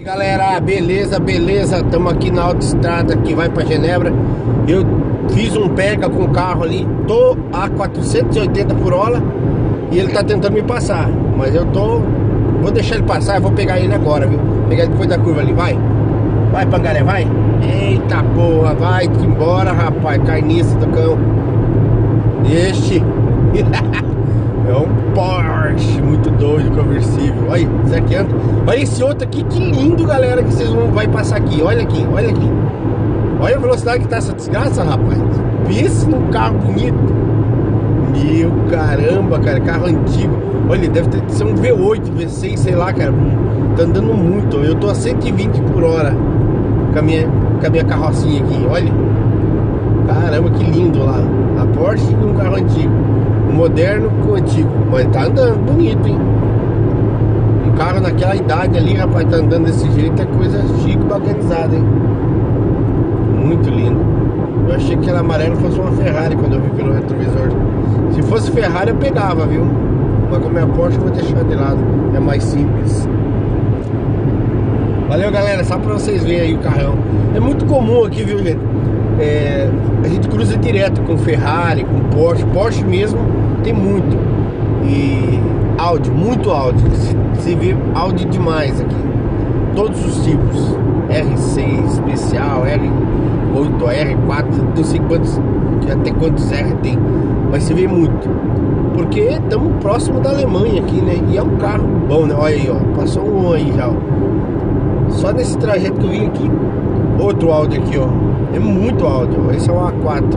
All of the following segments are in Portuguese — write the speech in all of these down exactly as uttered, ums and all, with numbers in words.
Galera, beleza, beleza, estamos aqui na autoestrada que vai para Genebra. Eu fiz um pega com o carro ali, tô a quatrocentos e oitenta por hora e ele tá tentando me passar, mas eu tô, vou deixar ele passar, eu vou pegar ele agora, viu? Pegar ele depois da curva ali, vai, vai Pangaré, vai. Eita porra, vai embora, rapaz, carniça do cão. Este é um Porsche muito doido, conversível. Olha, isso aqui anda. Olha esse outro aqui, que lindo, galera, que vocês vão vai passar aqui. Olha aqui, olha aqui. Olha a velocidade que tá essa desgraça, rapaz. Pense num carro bonito. Meu caramba, cara, carro antigo. Olha, deve ter ser um V oito, V seis, sei lá, cara. Tá andando muito. Eu tô a cento e vinte por hora com a minha, com a minha carrocinha aqui, olha. Caramba, que lindo lá. A Porsche e um carro antigo. Um moderno com o antigo. Mas tá andando bonito, hein? Um carro naquela idade ali, rapaz, tá andando desse jeito. É coisa chique, bacanizada, hein? Muito lindo. Eu achei que aquela amarela fosse uma Ferrari quando eu vi pelo retrovisor. Se fosse Ferrari eu pegava, viu? Mas como é a Porsche eu vou deixar de lado. É mais simples. Valeu, galera, só pra vocês verem aí o carrão. É muito comum aqui, viu, gente? É, a gente cruza direto com Ferrari, com Porsche. Porsche mesmo tem muito. E Audi, muito Audi. Se, se vê Audi demais aqui. Todos os tipos. R seis especial, R oito, R quatro, não sei quantos, até quantos R tem. Mas se vê muito. Porque estamos próximo da Alemanha aqui, né? E é um carro bom, né? Olha aí, ó. Passou um aí já, ó. Só nesse trajeto que eu vim aqui. Outro Audi aqui, ó. É muito Audi, ó. Esse é um A quatro.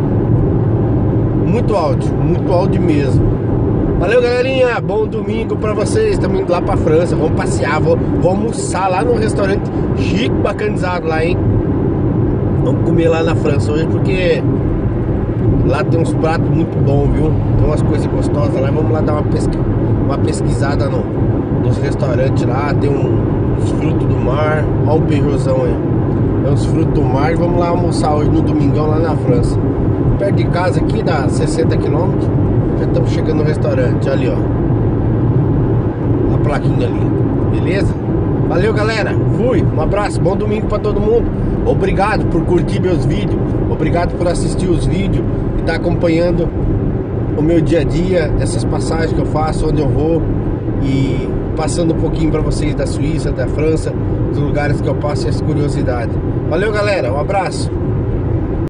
Muito Audi, muito Audi mesmo. Valeu, galerinha, bom domingo pra vocês. Estamos indo lá pra França, vamos passear, vou, vou almoçar lá num restaurante chique, bacanizado lá, hein. Vamos comer lá na França hoje, porque lá tem uns pratos muito bons, viu. Tem umas coisas gostosas lá. Vamos lá dar uma, pesqui... uma pesquisada no... nos restaurantes lá. Tem um... uns frutos do mar. Olha o Peugeotzão aí. É uns frutos do mar. E vamos lá almoçar hoje no domingão lá na França. Perto de casa aqui, dá sessenta quilômetros. Já estamos chegando no restaurante. Ali, ó, a plaquinha ali. Beleza? Valeu, galera. Fui. Um abraço. Bom domingo pra todo mundo. Obrigado por curtir meus vídeos. Obrigado por assistir os vídeos e estar acompanhando o meu dia a dia, essas passagens que eu faço, onde eu vou, e passando um pouquinho pra vocês da Suíça, da França, dos lugares que eu passo e as curiosidades. Valeu, galera. Um abraço.